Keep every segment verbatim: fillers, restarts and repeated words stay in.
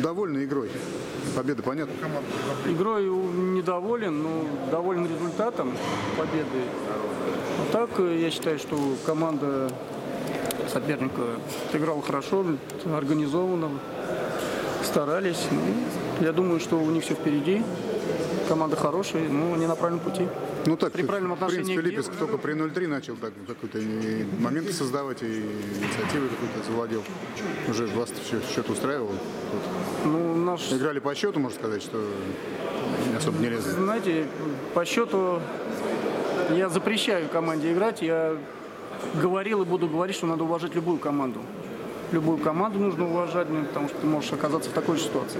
Довольны игрой? Победа, понятно? Игрой недоволен, но доволен результатом победы. А так, я считаю, что команда соперника играла хорошо, организованно, старались. Я думаю, что у них все впереди. Команда хорошая, но они на правильном пути. Ну так, при правильном в отношении принципе, к Липецк делу. только при ноль три начал так какой-то и моменты создавать, и инициативы какой-то завладел. Уже вас счет устраивал. Вот. Ну, наш... Играли по счету, можно сказать, что особо не лезли. Знаете, по счету я запрещаю команде играть. Я говорил и буду говорить, что надо уважать любую команду. Любую команду нужно уважать, ну, потому что ты можешь оказаться в такой же ситуации.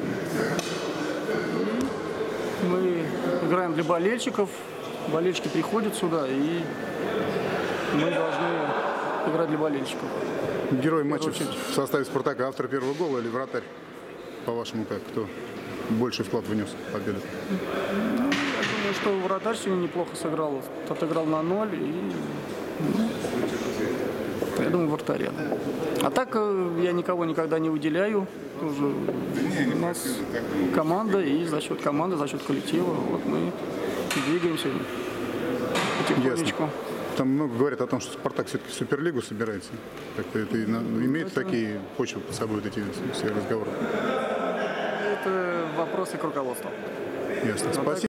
Мы играем для болельщиков. Болельщики приходят сюда, и мы должны играть для болельщиков. Герой матча в составе «Спартака», автор первого гола или вратарь? По-вашему, как? Кто больший вклад внес в победу? Ну, я думаю, что вратарь сегодня неплохо сыграл. Отыграл на ноль. И, ну, я думаю, вратаря. А так я никого никогда не выделяю. Тоже у нас команда, и за счет команды, за счет коллектива вот мы двигаемся потихонечку. Ясно. Там много говорят о том, что «Спартак» все-таки в Суперлигу собирается. Как-то это имеет это... такие почвы под собой, вот эти все разговоры? Это вопросы к руководству. Ясно. Спасибо.